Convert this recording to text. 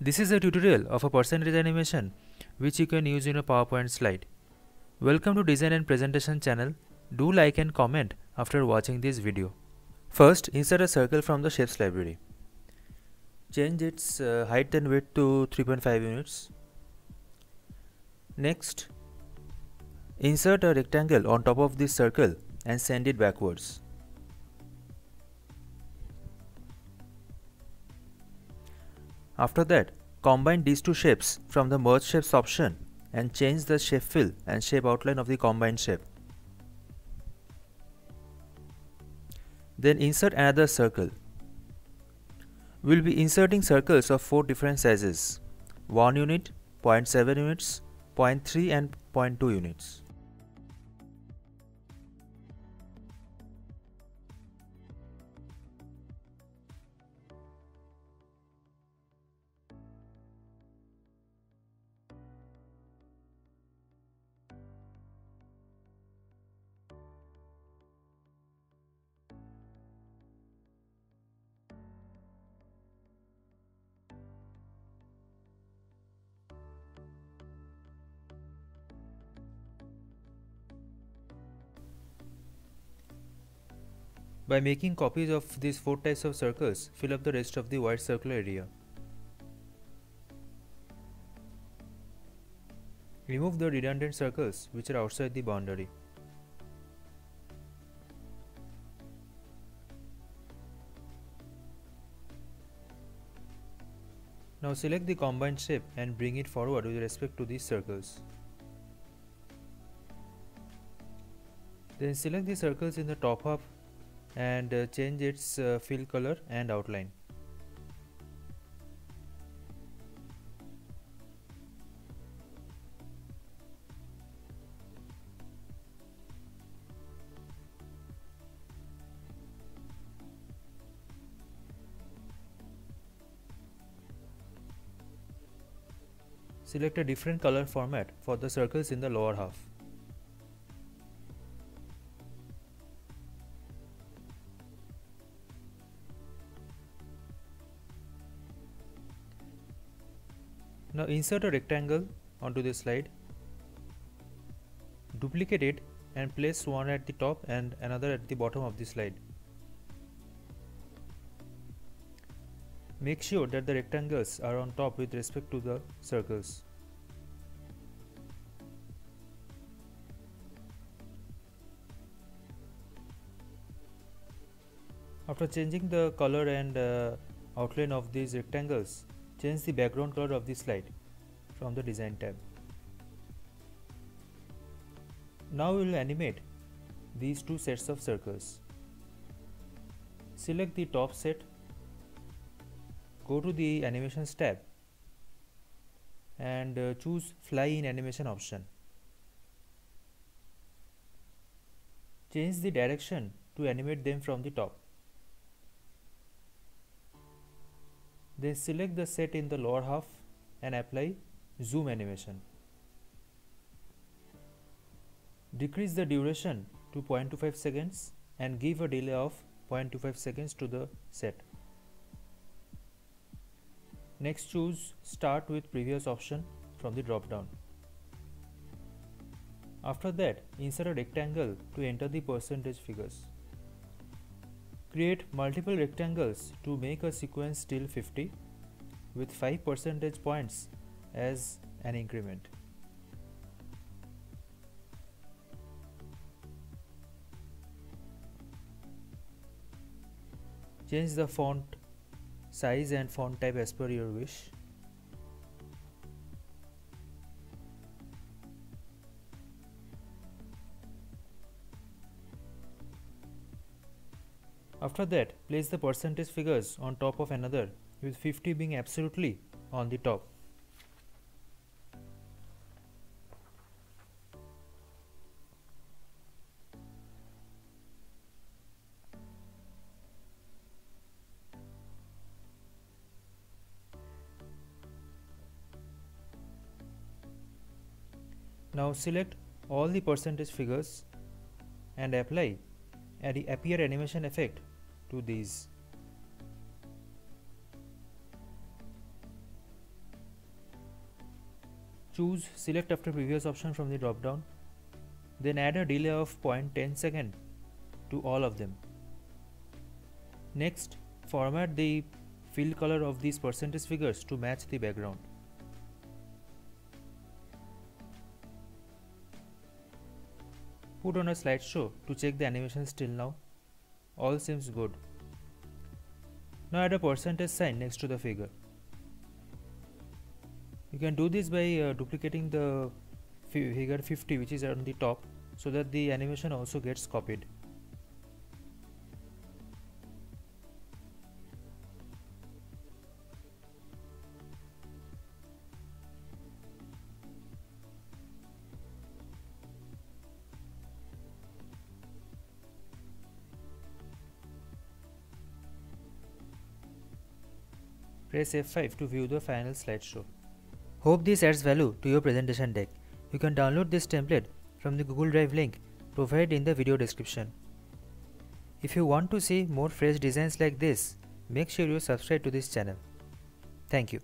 This is a tutorial of a percentage animation which you can use in a PowerPoint slide. Welcome to Design and Presentation channel. Do like and comment after watching this video. First, insert a circle from the shapes library. Change its height and width to 3.5 units. Next, insert a rectangle on top of this circle and send it backwards. After that, combine these two shapes from the Merge Shapes option and change the shape fill and shape outline of the combined shape. Then insert another circle. We will be inserting circles of 4 different sizes: 1 unit, 0.7 units, 0.3 and 0.2 units. By making copies of these 4 types of circles, fill up the rest of the white circular area. Remove the redundant circles which are outside the boundary. Now select the combined shape and bring it forward with respect to these circles. Then select the circles in the top half and change its fill color and outline. Select a different color format for the circles in the lower half. Now insert a rectangle onto the slide. Duplicate it and place one at the top and another at the bottom of the slide. Make sure that the rectangles are on top with respect to the circles. After changing the color and outline of these rectangles, change the background color of the slide from the Design tab. Now we will animate these two sets of circles. Select the top set, go to the Animations tab and choose Fly in Animation option. Change the direction to animate them from the top. Then select the set in the lower half and apply zoom animation. Decrease the duration to 0.25 seconds and give a delay of 0.25 seconds to the set. Next, choose Start with Previous option from the drop down. After that, insert a rectangle to enter the percentage figures. Create multiple rectangles to make a sequence till 50 with 5 percentage points as an increment. Change the font size and font type as per your wish. After that, place the percentage figures on top of another with 50 being absolutely on the top. Now select all the percentage figures and apply the appear animation effect to these. Choose select after previous option from the drop down. Then add a delay of 0.10 second to all of them. Next, format the fill color of these percentage figures to match the background. Put on a slideshow to check the animation still now. All seems good. Now add a percentage sign next to the figure. You can do this by duplicating the figure 50 which is on the top so that the animation also gets copied. Press F5 to view the final slideshow. Hope this adds value to your presentation deck. You can download this template from the Google Drive link provided in the video description. If you want to see more fresh designs like this, make sure you subscribe to this channel. Thank you.